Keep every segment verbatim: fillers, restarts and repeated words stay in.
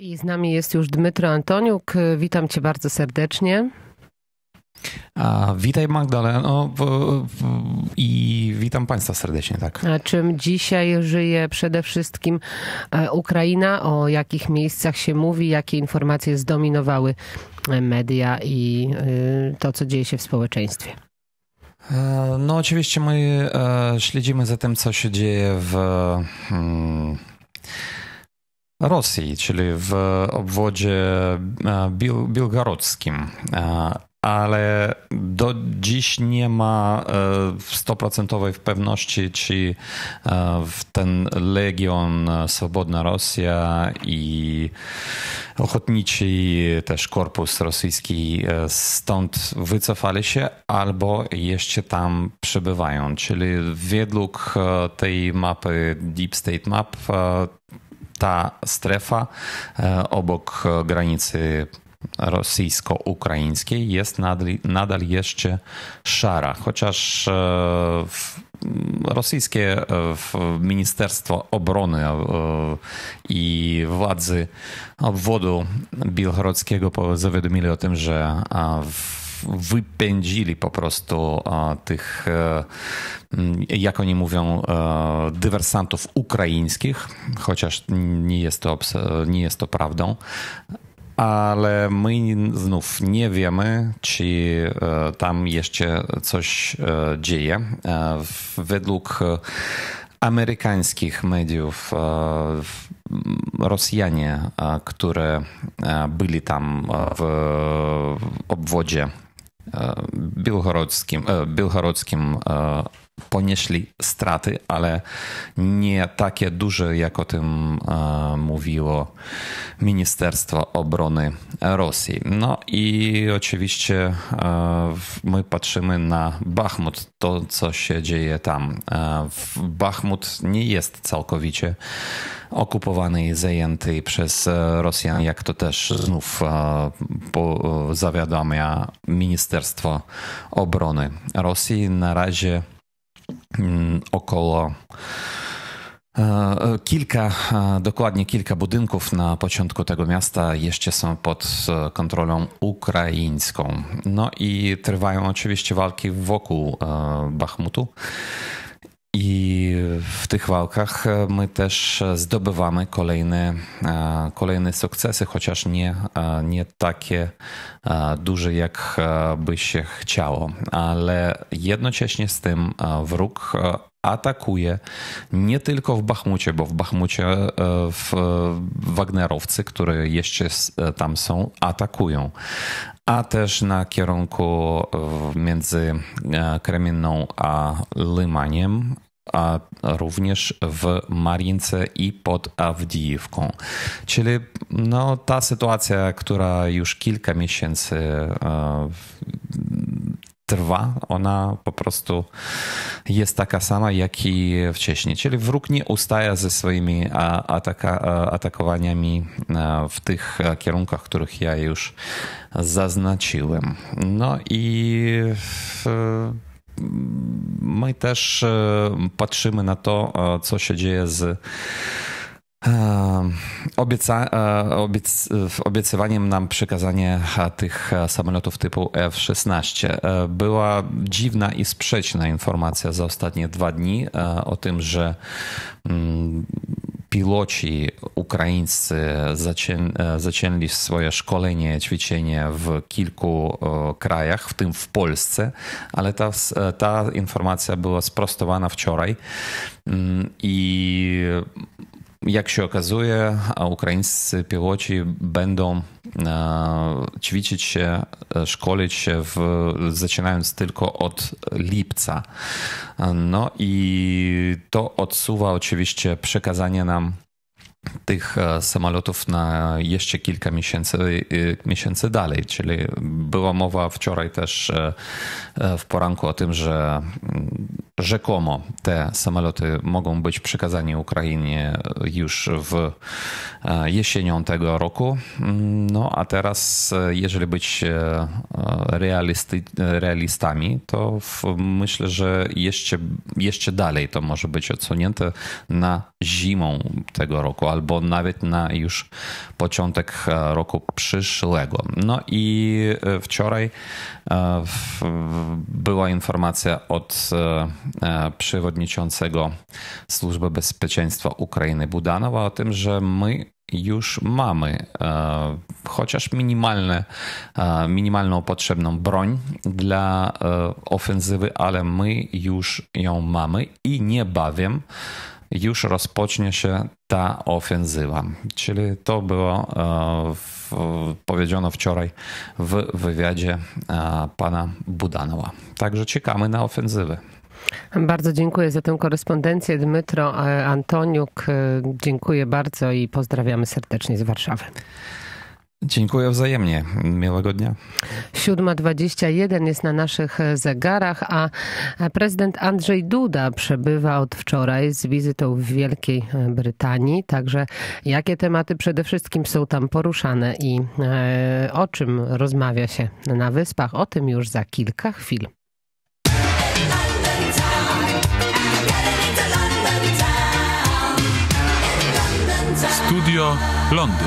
I z nami jest już Dmytro Antoniuk. Witam cię bardzo serdecznie. A, witaj Magdaleno w, w, i witam Państwa serdecznie. Tak. A czym dzisiaj żyje przede wszystkim Ukraina? O jakich miejscach się mówi? Jakie informacje zdominowały media i to, co dzieje się w społeczeństwie? No oczywiście my śledzimy za tym, co się dzieje w hmm, Rosji, czyli w obwodzie bil, białgorodzkim. Ale do dziś nie ma stuprocentowej pewności, czy ten Legion Swobodna Rosja i ochotniczy też korpus rosyjski stąd wycofali się albo jeszcze tam przebywają. Czyli według tej mapy Deep State Map ta strefa obok granicy rosyjsko-ukraińskiej jest nadal, nadal jeszcze szara, chociaż rosyjskie Ministerstwo Obrony i władzy obwodu białgorodzkiego zawiadomili o tym, że wypędzili po prostu tych, jak oni mówią, dywersantów ukraińskich, chociaż nie jest to, nie jest to prawdą. Ale my znów nie wiemy, czy tam jeszcze coś dzieje. Według amerykańskich mediów Rosjanie, które byli tam w obwodzie białgorodzkim, białgorodzkim ponieśli straty, ale nie takie duże, jak o tym mówiło Ministerstwo Obrony Rosji. No i oczywiście my patrzymy na Bachmut, to co się dzieje tam. Bachmut nie jest całkowicie okupowany i zajęty przez Rosjan, jak to też znów zawiadamia Ministerstwo Obrony Rosji. Na razie około kilka, dokładnie kilka budynków na początku tego miasta jeszcze są pod kontrolą ukraińską. No i trwają oczywiście walki wokół Bachmutu. I w tych walkach my też zdobywamy kolejne, kolejne sukcesy, chociaż nie, nie takie duże, jak by się chciało. Ale jednocześnie z tym wróg atakuje nie tylko w Bachmucie, bo w Bachmucie w Wagnerowcy, które jeszcze tam są, atakują, a też na kierunku między Kremienną a Lymaniem, a również w Mariince i pod Awdijivką. Czyli no, ta sytuacja, która już kilka miesięcy trwa, ona po prostu jest taka sama, jak i wcześniej. Czyli wróg nie ustaje ze swoimi ataka, atakowaniami w tych kierunkach, których ja już zaznaczyłem. No i my też patrzymy na to, co się dzieje z Obieca, obiec, obiecywaniem nam przekazania tych samolotów typu F szesnaście. Była dziwna i sprzeczna informacja za ostatnie dwa dni o tym, że piloci ukraińscy zaczę, zaczęli swoje szkolenie, ćwiczenie w kilku krajach, w tym w Polsce, ale ta, ta informacja była sprostowana wczoraj i jak się okazuje, ukraińscy piloci będą ćwiczyć się, szkolić się, w, zaczynając tylko od lipca. No i to odsuwa oczywiście przekazanie nam tych samolotów na jeszcze kilka miesięcy, miesięcy dalej. Czyli była mowa wczoraj też w poranku o tym, że rzekomo te samoloty mogą być przekazane Ukrainie już w jesienią tego roku. No a teraz, jeżeli być realisty, realistami, to myślę, że jeszcze, jeszcze dalej to może być odsunięte na zimą tego roku, albo nawet na już początek roku przyszłego. No i wczoraj była informacja od przewodniczącego Służby Bezpieczeństwa Ukrainy Budanowa o tym, że my już mamy e, chociaż minimalne, e, minimalną potrzebną broń dla e, ofensywy, ale my już ją mamy i niebawem już rozpocznie się ta ofensywa. Czyli to było e, w, powiedziano wczoraj w wywiadzie e, pana Budanowa. Także czekamy na ofensywę. Bardzo dziękuję za tę korespondencję. Dmytro Antoniuk, dziękuję bardzo i pozdrawiamy serdecznie z Warszawy. Dziękuję wzajemnie. Miłego dnia. siódma dwadzieścia jeden jest na naszych zegarach, a prezydent Andrzej Duda przebywa od wczoraj z wizytą w Wielkiej Brytanii. Także jakie tematy przede wszystkim są tam poruszane i o czym rozmawia się na Wyspach? O tym już za kilka chwil. Studio Londyn.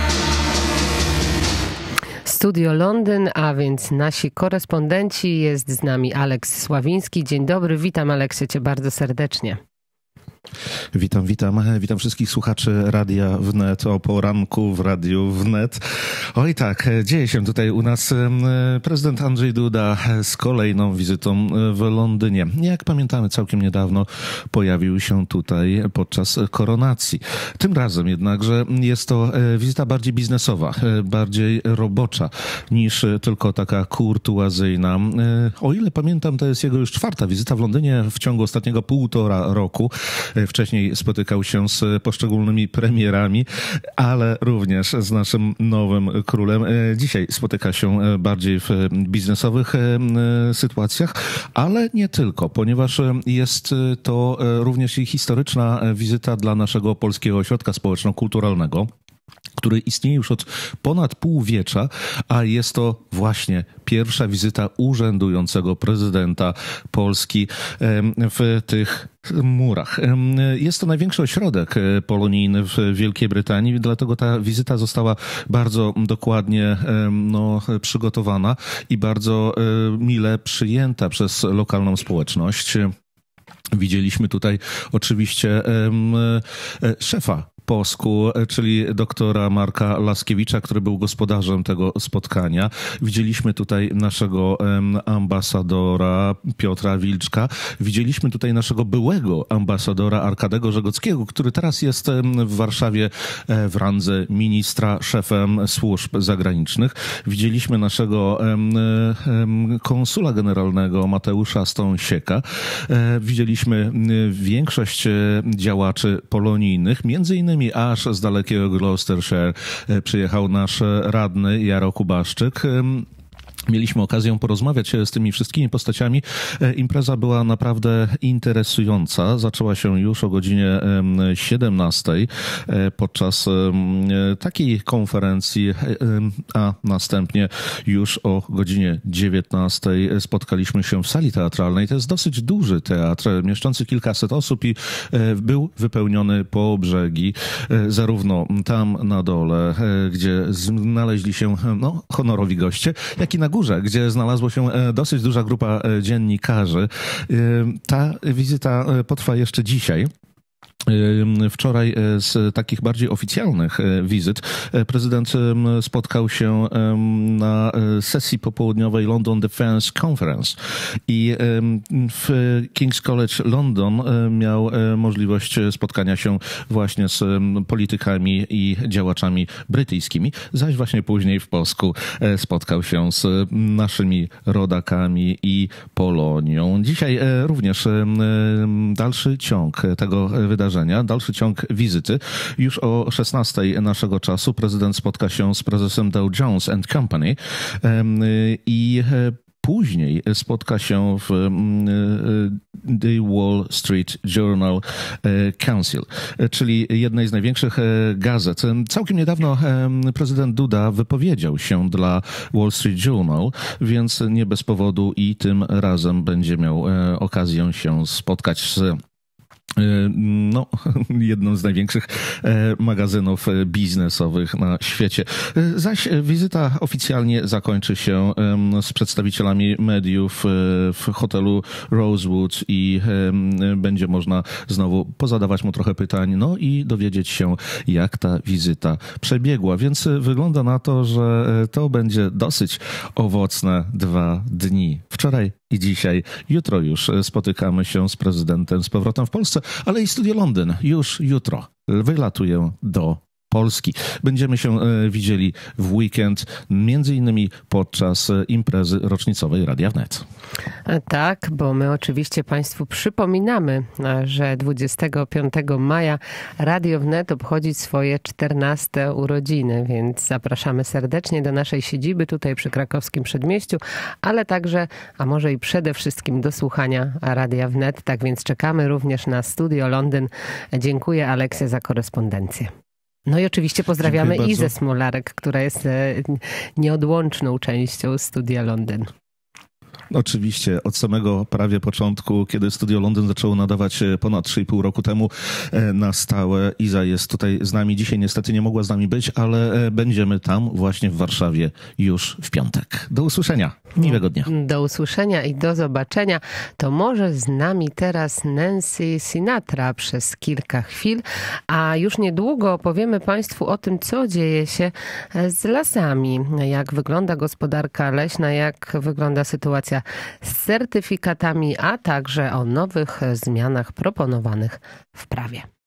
Studio Londyn, a więc nasi korespondenci. Jest z nami Aleks Sławiński. Dzień dobry, witam Aleksie cię bardzo serdecznie. Witam, witam. Witam wszystkich słuchaczy Radia Wnet o poranku w Radiu Wnet. Oj tak, dzieje się tutaj u nas. Prezydent Andrzej Duda z kolejną wizytą w Londynie. Jak pamiętamy, całkiem niedawno pojawił się tutaj podczas koronacji. Tym razem jednakże jest to wizyta bardziej biznesowa, bardziej robocza niż tylko taka kurtuazyjna. O ile pamiętam, to jest jego już czwarta wizyta w Londynie w ciągu ostatniego półtora roku. Wcześniej spotykał się z poszczególnymi premierami, ale również z naszym nowym królem. Dzisiaj spotyka się bardziej w biznesowych sytuacjach, ale nie tylko, ponieważ jest to również i historyczna wizyta dla naszego Polskiego Ośrodka Społeczno-Kulturalnego, który istnieje już od ponad półwiecza, a jest to właśnie pierwsza wizyta urzędującego prezydenta Polski w tych murach. Jest to największy ośrodek polonijny w Wielkiej Brytanii, dlatego ta wizyta została bardzo dokładnie no, przygotowana i bardzo mile przyjęta przez lokalną społeczność. Widzieliśmy tutaj oczywiście szefa P O S K-u, czyli doktora Marka Laskiewicza, który był gospodarzem tego spotkania. Widzieliśmy tutaj naszego ambasadora Piotra Wilczka. Widzieliśmy tutaj naszego byłego ambasadora Arkadego Żegockiego, który teraz jest w Warszawie w randze ministra, szefem służb zagranicznych. Widzieliśmy naszego konsula generalnego Mateusza Stąsieka. Widzieliśmy większość działaczy polonijnych, między innymi aż z dalekiego Gloucestershire przyjechał nasz radny Jaro Kubaszczyk. Mieliśmy okazję porozmawiać z tymi wszystkimi postaciami. Impreza była naprawdę interesująca. Zaczęła się już o godzinie siedemnastej podczas takiej konferencji, a następnie już o godzinie dziewiętnastej spotkaliśmy się w sali teatralnej. To jest dosyć duży teatr, mieszczący kilkaset osób i był wypełniony po brzegi, zarówno tam na dole, gdzie znaleźli się no, honorowi goście, jak i na górze, gdzie znalazła się dosyć duża grupa dziennikarzy. Ta wizyta potrwa jeszcze dzisiaj. Wczoraj z takich bardziej oficjalnych wizyt prezydent spotkał się na sesji popołudniowej London Defence Conference i w King's College London miał możliwość spotkania się właśnie z politykami i działaczami brytyjskimi, zaś właśnie później w Polsku spotkał się z naszymi rodakami i Polonią. Dzisiaj również dalszy ciąg tego wydarzenia, dalszy ciąg wizyty. Już o szesnastej naszego czasu prezydent spotka się z prezesem Dow Jones and Company i później spotka się w The Wall Street Journal Council, czyli jednej z największych gazet. Całkiem niedawno prezydent Duda wypowiedział się dla Wall Street Journal, więc nie bez powodu i tym razem będzie miał okazję się spotkać z no, jedną z największych magazynów biznesowych na świecie. Zaś wizyta oficjalnie zakończy się z przedstawicielami mediów w hotelu Rosewood i będzie można znowu pozadawać mu trochę pytań, no i dowiedzieć się, jak ta wizyta przebiegła. Więc wygląda na to, że to będzie dosyć owocne dwa dni. Wczoraj i dzisiaj, jutro już spotykamy się z prezydentem z powrotem w Polsce, ale i Studio Londyn już jutro wylatuje do Polski. Będziemy się widzieli w weekend, między innymi podczas imprezy rocznicowej Radia Wnet. Tak, bo my oczywiście Państwu przypominamy, że dwudziestego piątego maja Radio Wnet obchodzi swoje czternaste urodziny, więc zapraszamy serdecznie do naszej siedziby tutaj przy Krakowskim Przedmieściu, ale także, a może i przede wszystkim do słuchania Radia Wnet. Tak więc czekamy również na Studio Londyn. Dziękuję, Aleksie, za korespondencję. No i oczywiście pozdrawiamy Izę Smolarek, która jest nieodłączną częścią Studia Londyn. Oczywiście, od samego prawie początku, kiedy Studio Londyn zaczęło nadawać ponad trzy i pół roku temu na stałe. Iza jest tutaj z nami. Dzisiaj niestety nie mogła z nami być, ale będziemy tam właśnie w Warszawie już w piątek. Do usłyszenia. Miłego dnia. Do usłyszenia i do zobaczenia. To może z nami teraz Nancy Sinatra przez kilka chwil, a już niedługo opowiemy Państwu o tym, co dzieje się z lasami, jak wygląda gospodarka leśna, jak wygląda sytuacja z certyfikatami, a także o nowych zmianach proponowanych w prawie.